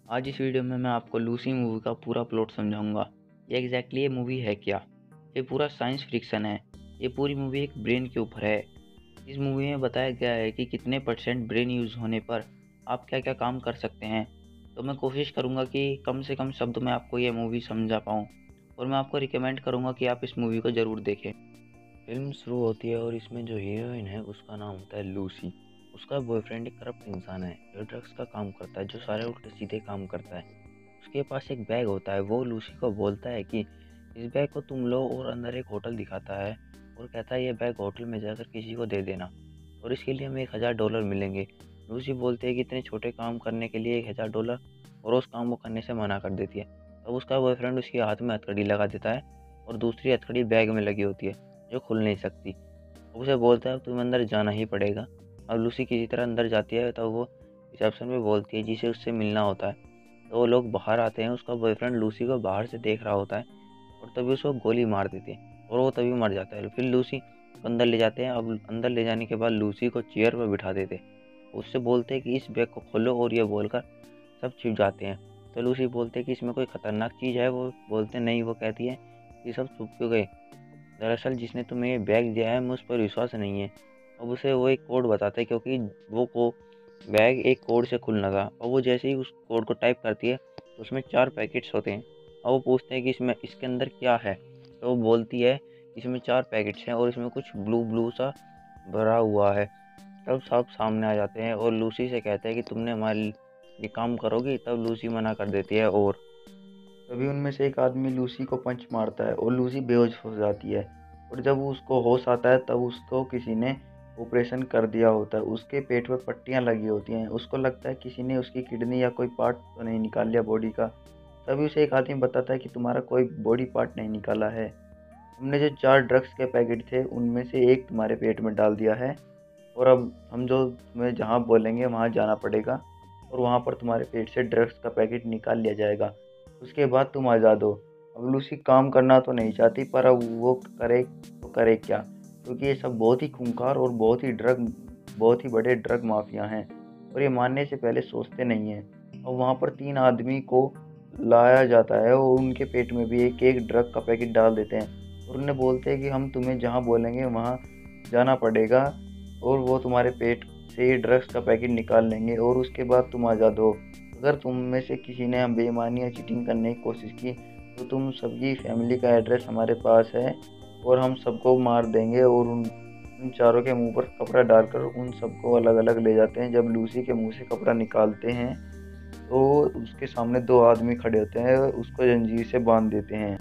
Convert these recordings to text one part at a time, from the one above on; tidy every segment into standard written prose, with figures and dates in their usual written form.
आज इस वीडियो में मैं आपको लूसी मूवी का पूरा प्लॉट समझाऊंगा। ये मूवी है क्या? ये पूरा साइंस फिक्शन है। ये पूरी मूवी एक ब्रेन के ऊपर है। इस मूवी में बताया गया है कि कितने परसेंट ब्रेन यूज़ होने पर आप क्या क्या काम कर सकते हैं। तो मैं कोशिश करूंगा कि कम से कम शब्द में आपको ये मूवी समझा पाऊँ, और मैं आपको रिकमेंड करूंगा कि आप इस मूवी को ज़रूर देखें। फिल्म शुरू होती है और इसमें जो हीरोइन है उसका नाम होता है लूसी। उसका बॉयफ्रेंड एक करप्ट इंसान है जो ड्रग्स का काम करता है, जो सारे उल्टे सीधे काम करता है। उसके पास एक बैग होता है। वो लूसी को बोलता है कि इस बैग को तुम लो, और अंदर एक होटल दिखाता है और कहता है ये बैग होटल में जाकर किसी को दे देना और इसके लिए हमें $1000 मिलेंगे। लूसी बोलती है कि इतने छोटे काम करने के लिए $1000, और उस काम को करने से मना कर देती है। तब उसका बॉयफ्रेंड उसके हाथ में हथकड़ी लगा देता है और दूसरी हथकड़ी बैग में लगी होती है जो खुल नहीं सकती। वो उसे बोलता है तुम्हें अंदर जाना ही पड़ेगा। अब लूसी किसी तरह अंदर जाती है, तब वो रिसेप्शन में बोलती है जिसे उससे मिलना होता है। तो वो लोग बाहर आते हैं। उसका बॉयफ्रेंड लूसी को बाहर से देख रहा होता है और तभी उसको गोली मार देती है और वो तभी मर जाता है। फिर लूसी को अंदर ले जाते हैं। अब अंदर ले जाने के बाद लूसी को चेयर पर बिठा देते हैं। उससे बोलते हैं कि इस बैग को खोलो, और ये बोलकर सब छिप जाते हैं। तो लूसी बोलते हैं कि इसमें कोई खतरनाक चीज़ है। वो बोलते हैं नहीं। वो कहती है कि सब छुप क्यों गए? दरअसल जिसने तुम्हें ये बैग दिया है मुझ पर विश्वास नहीं है। अब उसे वो एक कोड बताता है, क्योंकि वो को बैग एक कोड से खुलने लगा, और वो जैसे ही उस कोड को टाइप करती है तो उसमें 4 पैकेट्स होते हैं। और वो पूछते हैं कि इसमें इसके अंदर क्या है। तो वो बोलती है इसमें 4 पैकेट्स हैं और इसमें कुछ ब्लू ब्लू सा भरा हुआ है। तब सब सामने आ जाते हैं और लूसी से कहते हैं कि तुमने हमारे लिए काम करोगी। तब लूसी मना कर देती है और तभी उनमें से एक आदमी लूसी को पंच मारता है और लूसी बेहोश हो जाती है। और जब उसको होश आता है तब उसको किसी ने ऑपरेशन कर दिया होता है। उसके पेट में पट्टियाँ लगी होती हैं। उसको लगता है किसी ने उसकी किडनी या कोई पार्ट तो नहीं निकाल लिया बॉडी का। तभी उसे एक आदमी बताता है कि तुम्हारा कोई बॉडी पार्ट नहीं निकाला है। हमने जो 4 ड्रग्स के पैकेट थे उनमें से एक तुम्हारे पेट में डाल दिया है, और अब हम जो तुम्हें जहाँ बोलेंगे वहाँ जाना पड़ेगा और वहाँ पर तुम्हारे पेट से ड्रग्स का पैकेट निकाल लिया जाएगा। उसके बाद तुम आज़ाद हो। अब लूसी काम करना तो नहीं चाहती, पर अब वो करे तो करे क्या? क्योंकि ये सब बहुत ही खूंखार और बहुत ही बड़े ड्रग माफिया हैं, और ये मानने से पहले सोचते नहीं हैं। और वहाँ पर 3 आदमी को लाया जाता है और उनके पेट में भी एक एक ड्रग का पैकेट डाल देते हैं और उन्हें बोलते हैं कि हम तुम्हें जहाँ बोलेंगे वहाँ जाना पड़ेगा, और वो तुम्हारे पेट से ड्रग्स का पैकेट निकाल लेंगे और उसके बाद तुम आज़ाद हो। अगर तुम में से किसी ने बेईमानी या चीटिंग करने की कोशिश की तो तुम सबकी फैमिली का एड्रेस हमारे पास है, और हम सबको मार देंगे। और उन उन चारों के मुंह पर कपड़ा डालकर उन सबको अलग अलग ले जाते हैं। जब लूसी के मुंह से कपड़ा निकालते हैं तो उसके सामने 2 आदमी खड़े होते हैं, उसको जंजीर से बांध देते हैं।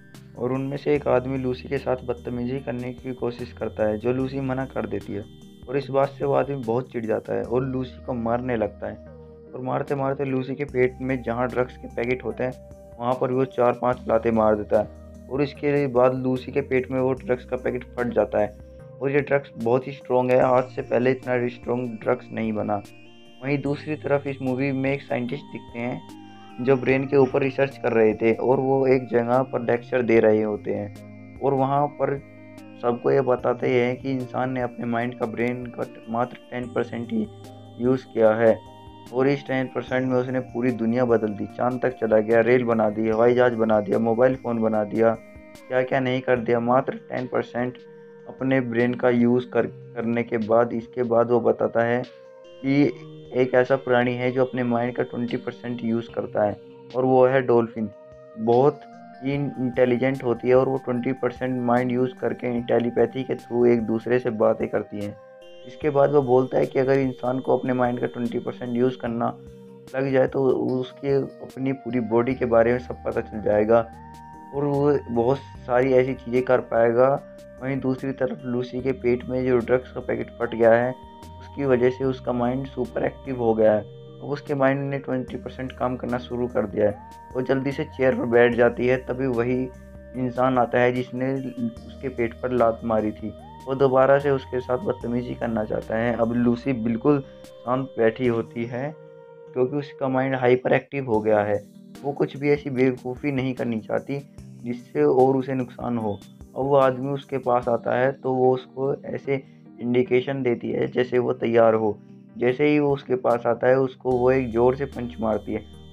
और उनमें से एक आदमी लूसी के साथ बदतमीजी करने की कोशिश करता है, जो लूसी मना कर देती है। और इस बात से वो आदमी बहुत चिढ़ जाता है और लूसी को मारने लगता है। और मारते मारते लूसी के पेट में जहाँ ड्रग्स के पैकेट होते हैं वहाँ पर वो 4-5 लाते मार देता है। और इसके बाद लूसी के पेट में वो ड्रग्स का पैकेट फट जाता है। और ये ड्रग्स बहुत ही स्ट्रॉन्ग है। आज से पहले इतना स्ट्रॉन्ग ड्रग्स नहीं बना। वहीं दूसरी तरफ इस मूवी में एक साइंटिस्ट दिखते हैं जो ब्रेन के ऊपर रिसर्च कर रहे थे, और वो एक जगह पर लेक्चर दे रहे होते हैं। और वहाँ पर सबको ये बताते हैं कि इंसान ने अपने माइंड का ब्रेन का मात्र 10% ही यूज़ किया है, और इस 10% में उसने पूरी दुनिया बदल दी। चांद तक चला गया, रेल बना दी, हवाई जहाज बना दिया, मोबाइल फ़ोन बना दिया, क्या क्या नहीं कर दिया। मात्र 10% अपने ब्रेन का यूज़ करने के बाद इसके बाद वो बताता है कि एक ऐसा प्राणी है जो अपने माइंड का 20% यूज़ करता है, और वो है डॉल्फिन। बहुत ही इंटेलिजेंट होती है और वो 20% माइंड यूज़ करके टेलीपैथी के थ्रू एक दूसरे से बातें करती हैं। इसके बाद वो बोलता है कि अगर इंसान को अपने माइंड का 20% यूज़ करना लग जाए तो उसके अपनी पूरी बॉडी के बारे में सब पता चल जाएगा, और वो बहुत सारी ऐसी चीज़ें कर पाएगा। वहीं दूसरी तरफ लूसी के पेट में जो ड्रग्स का पैकेट फट गया है उसकी वजह से उसका माइंड सुपर एक्टिव हो गया है। तो उसके माइंड ने 20% काम करना शुरू कर दिया है। वो जल्दी से चेयर पर बैठ जाती है। तभी वही इंसान आता है जिसने उसके पेट पर लात मारी थी। वो दोबारा से उसके साथ बदतमीजी करना चाहता है। अब लूसी बिल्कुल शांत बैठी होती है क्योंकि उसका माइंड हाइपर एक्टिव हो गया है। वो कुछ भी ऐसी बेवकूफ़ी नहीं करनी चाहती जिससे और उसे नुकसान हो। अब वो आदमी उसके पास आता है तो वो उसको ऐसे इंडिकेशन देती है जैसे वो तैयार हो। जैसे ही वो उसके पास आता है उसको वो एक ज़ोर से पंच मारती है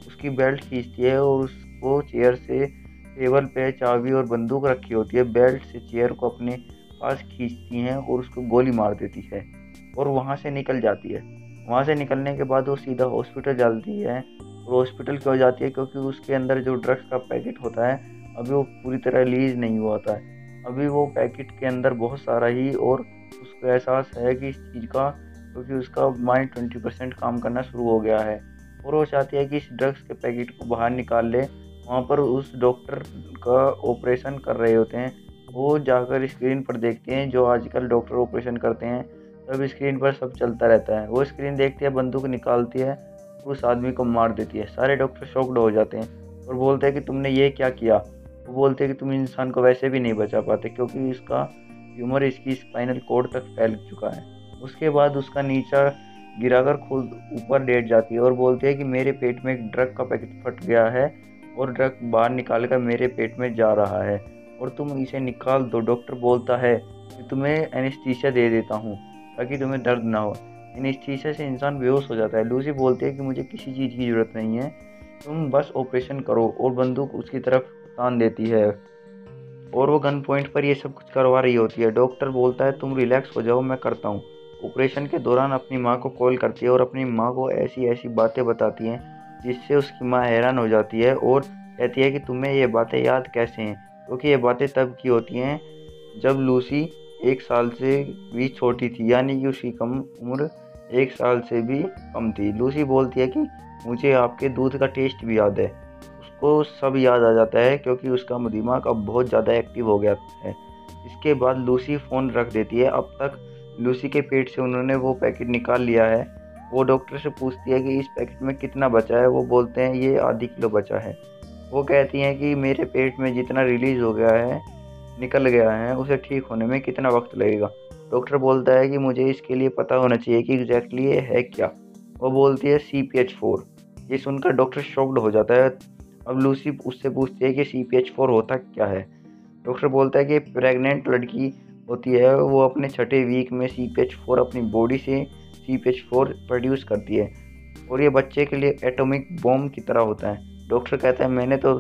उसकी बेल्ट खींचती है और उसको चेयर से टेबल पे चाबी और बंदूक रखी होती है, बेल्ट से चेयर को अपने पास खींचती हैं और उसको गोली मार देती है और वहाँ से निकल जाती है। वहाँ से निकलने के बाद वो सीधा हॉस्पिटल जाती है। और हॉस्पिटल क्यों जाती है? क्योंकि उसके अंदर जो ड्रग्स का पैकेट होता है अभी वो पूरी तरह रिलीज नहीं हुआ होता है। अभी वो पैकेट के अंदर बहुत सारा ही, और उसको एहसास है कि इस चीज़ का, क्योंकि उसका माइंड 20% काम करना शुरू हो गया है और वो चाहती है कि इस ड्रग्स के पैकेट को बाहर निकाल ले। वहाँ पर उस डॉक्टर का ऑपरेशन कर रहे होते हैं, वो जाकर स्क्रीन पर देखते हैं, जो आजकल डॉक्टर ऑपरेशन करते हैं तब स्क्रीन पर सब चलता रहता है। वो स्क्रीन देखती है, बंदूक निकालती है, उस आदमी को मार देती है। सारे डॉक्टर शॉक्ड हो जाते हैं और बोलते हैं कि तुमने ये क्या किया? वो बोलते हैं कि तुम इंसान को वैसे भी नहीं बचा पाते, क्योंकि इसका ह्यूमर इसकी स्पाइनल कॉर्ड तक फैल चुका है। उसके बाद उसका नीचा गिराकर खुद ऊपर लेट जाती है और बोलती है कि मेरे पेट में एक ड्रग का पैकेट फट गया है और ड्रग बाहर निकाल कर मेरे पेट में जा रहा है और तुम इसे निकाल दो। डॉक्टर बोलता है कि तुम्हें एनेस्थीसिया दे देता हूँ ताकि तुम्हें दर्द ना हो। एनेस्थीसिया से इंसान बेहोश हो जाता है। लूसी बोलती है कि मुझे किसी चीज़ की ज़रूरत नहीं है, तुम बस ऑपरेशन करो, और बंदूक उसकी तरफ तान देती है और वो गन पॉइंट पर ये सब कुछ करवा रही होती है। डॉक्टर बोलता है तुम रिलैक्स हो जाओ, मैं करता हूँ। ऑपरेशन के दौरान अपनी माँ को कॉल करती है और अपनी माँ को ऐसी ऐसी बातें बताती हैं जिससे उसकी माँ हैरान हो जाती है और कहती है कि तुम्हें ये बातें याद कैसे हैं? क्योंकि ये बातें तब की होती हैं जब लूसी 1 साल से भी छोटी थी, यानी कि उसकी कम उम्र 1 साल से भी कम थी। लूसी बोलती है कि मुझे आपके दूध का टेस्ट भी याद है। उसको सब याद आ जाता है क्योंकि उसका दिमाग अब बहुत ज़्यादा एक्टिव हो गया है। इसके बाद लूसी फ़ोन रख देती है। अब तक लूसी के पेट से उन्होंने वो पैकेट निकाल लिया है। वो डॉक्टर से पूछती है कि इस पैकेट में कितना बचा है? वो बोलते हैं ये आधी किलो बचा है। वो कहती हैं कि मेरे पेट में जितना रिलीज़ हो गया है, निकल गया है, उसे ठीक होने में कितना वक्त लगेगा? डॉक्टर बोलता है कि मुझे इसके लिए पता होना चाहिए कि एग्जैक्टली ये है क्या। वो बोलती है CPH4। ये सुनकर डॉक्टर शॉक्ड हो जाता है। अब लूसी उससे पूछती है कि CPH4 होता क्या है? डॉक्टर बोलता है कि प्रेग्नेंट लड़की होती है, वो अपने छठे वीक में CPH4 अपनी बॉडी से CPH4 प्रोड्यूस करती है और ये बच्चे के लिए एटॉमिक बॉम्ब की तरह होता है। डॉक्टर कहता है मैंने तो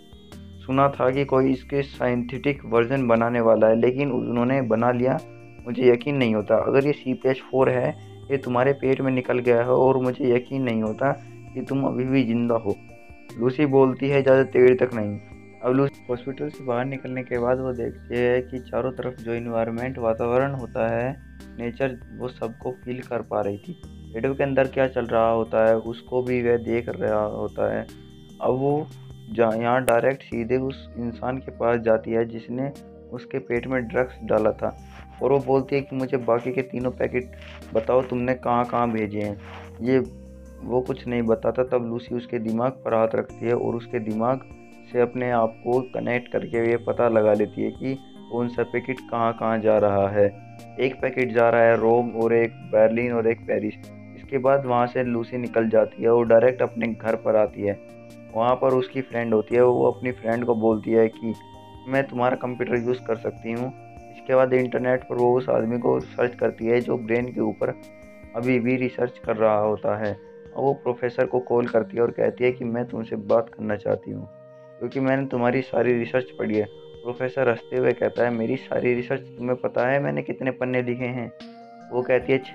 सुना था कि कोई इसके साइंटिफिक वर्जन बनाने वाला है, लेकिन उन्होंने बना लिया, मुझे यकीन नहीं होता। अगर ये CPH4 है, ये तुम्हारे पेट में निकल गया है और मुझे यकीन नहीं होता कि तुम अभी भी जिंदा हो। लूसी बोलती है ज़्यादा देर तक नहीं। अब लूसी हॉस्पिटल से बाहर निकलने के बाद वो देखती है कि चारों तरफ जो इन्वायरमेंट वातावरण होता है, नेचर, वो सबको फील कर पा रही थी। रेडियो के अंदर क्या चल रहा होता है उसको भी वह देख रहा होता है। अब वो यहाँ डायरेक्ट सीधे उस इंसान के पास जाती है जिसने उसके पेट में ड्रग्स डाला था और वो बोलती है कि मुझे बाकी के तीनों पैकेट बताओ, तुमने कहाँ कहाँ भेजे हैं। ये वो कुछ नहीं बताता। तब लूसी उसके दिमाग पर हाथ रखती है और उसके दिमाग से अपने आप को कनेक्ट करके ये पता लगा लेती है कि कौन सा पैकेट कहाँ कहाँ जा रहा है। एक पैकेट जा रहा है रोम और एक बर्लिन और एक पेरिस। इसके बाद वहाँ से लूसी निकल जाती है और डायरेक्ट अपने घर पर आती है। वहाँ पर उसकी फ्रेंड होती है। वो अपनी फ्रेंड को बोलती है कि मैं तुम्हारा कंप्यूटर यूज़ कर सकती हूँ। इसके बाद इंटरनेट पर वो उस आदमी को सर्च करती है जो ब्रेन के ऊपर अभी भी रिसर्च कर रहा होता है। और वो प्रोफेसर को कॉल करती है और कहती है कि मैं तुमसे बात करना चाहती हूँ क्योंकि मैंने तुम्हारी सारी रिसर्च पढ़ी है। प्रोफेसर हंसते हुए कहता है मेरी सारी रिसर्च तुम्हें पता है मैंने कितने पन्ने लिखे हैं? वो कहती है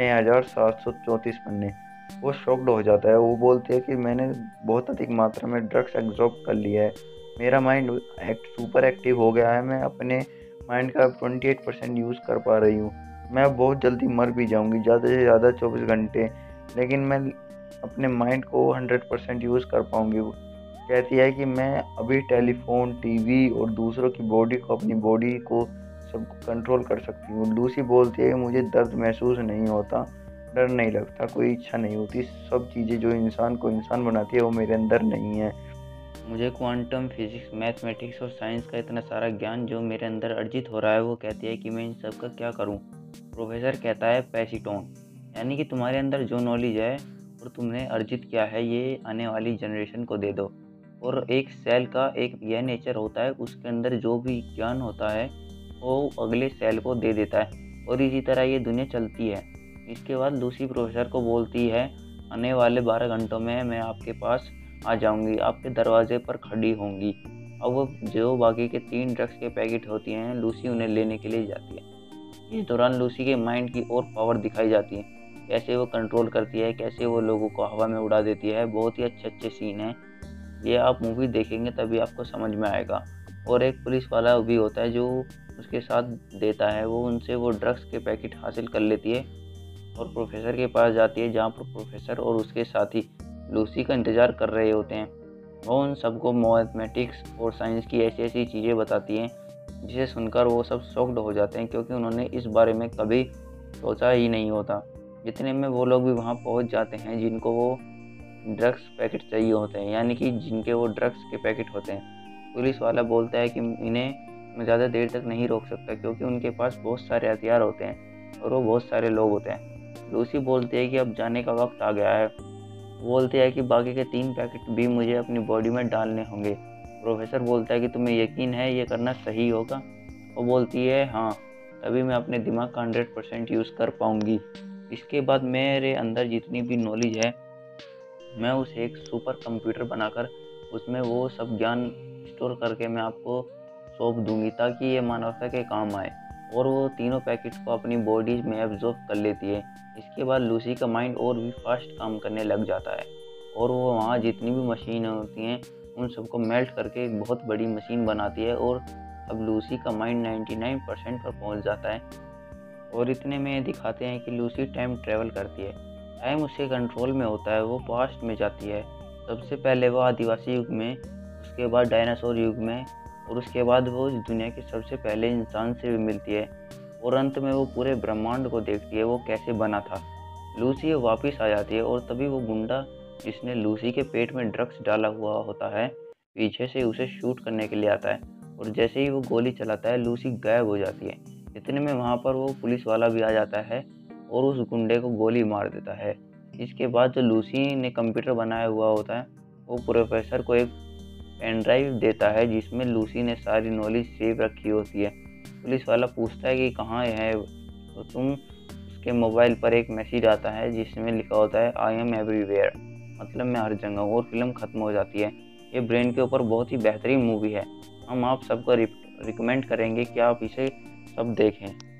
6734 पन्ने। वो शॉक्ड हो जाता है। वो बोलती है कि मैंने बहुत अधिक मात्रा में ड्रग्स एब्जॉर्ब कर लिया है, मेरा माइंड सुपर एक्टिव हो गया है, मैं अपने माइंड का 28% यूज़ कर पा रही हूँ। मैं बहुत जल्दी मर भी जाऊँगी, ज़्यादा से ज़्यादा 24 घंटे, लेकिन मैं अपने माइंड को 100% यूज़ कर पाऊँगी। कहती है कि मैं अभी टेलीफोन, टीवी और दूसरों की बॉडी को, अपनी बॉडी को सबको कंट्रोल कर सकती हूँ। लूसी बोलती है मुझे दर्द महसूस नहीं होता, डर नहीं लगता, कोई इच्छा नहीं होती। सब चीज़ें जो इंसान को इंसान बनाती है वो मेरे अंदर नहीं है। मुझे क्वांटम फिजिक्स, मैथमेटिक्स और साइंस का इतना सारा ज्ञान जो मेरे अंदर अर्जित हो रहा है, वो कहती है कि मैं इन सब का क्या करूं? प्रोफेसर कहता है पैसीटोन, यानी कि तुम्हारे अंदर जो नॉलेज है और तुमने अर्जित किया है ये आने वाली जनरेशन को दे दो। और एक सेल का एक यह नेचर होता है, उसके अंदर जो भी ज्ञान होता है वो अगले सेल को दे देता है और इसी तरह ये दुनिया चलती है। इसके बाद लूसी प्रोफेसर को बोलती है आने वाले 12 घंटों में मैं आपके पास आ जाऊंगी, आपके दरवाजे पर खड़ी होंगी। अब वो जो बाकी के 3 ड्रग्स के पैकेट होती हैं, लूसी उन्हें लेने के लिए जाती है। इस दौरान लूसी के माइंड की और पावर दिखाई जाती है, कैसे वो कंट्रोल करती है, कैसे वो लोगों को हवा में उड़ा देती है। बहुत ही अच्छे अच्छे सीन हैं, ये आप मूवी देखेंगे तभी आपको समझ में आएगा। और एक पुलिस वाला भी होता है जो उसके साथ देता है, वो उनसे वो ड्रग्स के पैकेट हासिल कर लेती है और प्रोफेसर के पास जाती है, जहाँ पर प्रोफेसर और उसके साथी लूसी का इंतज़ार कर रहे होते हैं। वो उन सबको मैथमेटिक्स और साइंस की ऐसी ऐसी चीज़ें बताती हैं, जिसे सुनकर वो सब शॉक्ड हो जाते हैं, क्योंकि उन्होंने इस बारे में कभी सोचा ही नहीं होता। इतने में वो लोग भी वहाँ पहुँच जाते हैं जिनको वो ड्रग्स पैकेट चाहिए होते हैं, यानी कि जिनके वो ड्रग्स के पैकेट होते हैं। पुलिस वाला बोलता है कि इन्हें मैं ज़्यादा देर तक नहीं रोक सकता, क्योंकि उनके पास बहुत सारे हथियार होते हैं और वो बहुत सारे लोग होते हैं। लूसी बोलती है कि अब जाने का वक्त आ गया है। बोलती है कि बाकी के 3 पैकेट भी मुझे अपनी बॉडी में डालने होंगे। प्रोफेसर बोलता है कि तुम्हें यकीन है ये करना सही होगा? वो बोलती है हाँ, तभी मैं अपने दिमाग का 100% यूज़ कर पाऊँगी। इसके बाद मेरे अंदर जितनी भी नॉलेज है, मैं उसे एक सुपर कंप्यूटर बनाकर उसमें वो सब ज्ञान स्टोर करके मैं आपको सौंप दूंगी, ताकि ये मानवता के काम आए। और वो तीनों पैकेट्स को अपनी बॉडी में एब्जॉर्ब कर लेती है। इसके बाद लूसी का माइंड और भी फास्ट काम करने लग जाता है और वो वहाँ जितनी भी मशीनें होती हैं उन सबको मेल्ट करके एक बहुत बड़ी मशीन बनाती है। और अब लूसी का माइंड 99% पर पहुँच जाता है। और इतने में दिखाते हैं कि लूसी टाइम ट्रेवल करती है। टाइम उसके कंट्रोल में होता है, वो पास्ट में जाती है। सबसे पहले वो आदिवासी युग में, उसके बाद डायनासोर युग में, और उसके बाद वो इस दुनिया के सबसे पहले इंसान से भी मिलती है। और अंत में वो पूरे ब्रह्मांड को देखती है, वो कैसे बना था। लूसी वापस आ जाती है और तभी वो गुंडा जिसने लूसी के पेट में ड्रग्स डाला हुआ होता है, पीछे से उसे शूट करने के लिए आता है। और जैसे ही वो गोली चलाता है, लूसी गायब हो जाती है। इतने में वहाँ पर वो पुलिस वाला भी आ जाता है और उस गुंडे को गोली मार देता है। इसके बाद जो लूसी ने कंप्यूटर बनाया हुआ होता है, वो प्रोफेसर को एक पेन ड्राइव देता है जिसमें लूसी ने सारी नॉलेज सेव रखी होती है। पुलिस वाला पूछता है कि कहाँ है, तो उसके मोबाइल पर एक मैसेज आता है जिसमें लिखा होता है आई एम एवरीवेयर, मतलब मैं हर जगह हूँ। और फिल्म ख़त्म हो जाती है। ये ब्रेन के ऊपर बहुत ही बेहतरीन मूवी है। हम आप सबको रिकमेंड करेंगे कि आप इसे सब देखें।